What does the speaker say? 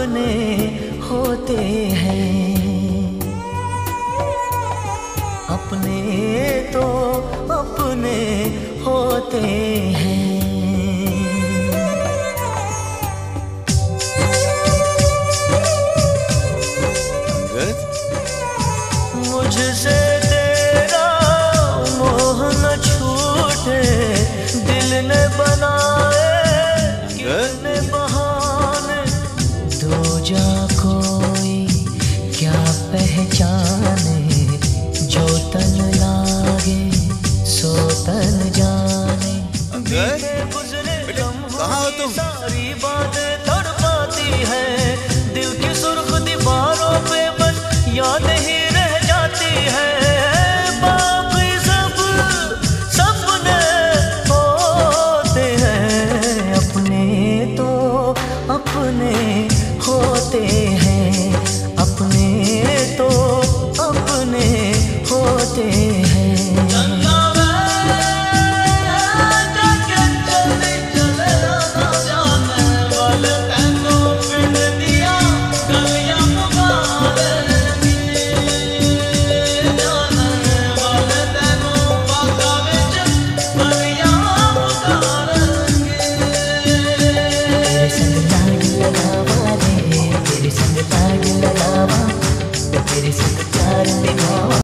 अपने होते हैं, अपने तो अपने होते हैं। मुझसे तेरा मोह न छूटे, दिल ने बनाए कितने बहाने, दो जा कोई क्या पहचाने, जो तन लागे सो तन जाने। कहाँ हो तुम? सारी बातें तड़पाती है, दिल की सुर्ख दीवारों पे बस याद ही रह जाती है। बाकी सब सपने होते हैं, अपने तो अपने होते हैं, अपने तो अपने होते हैं।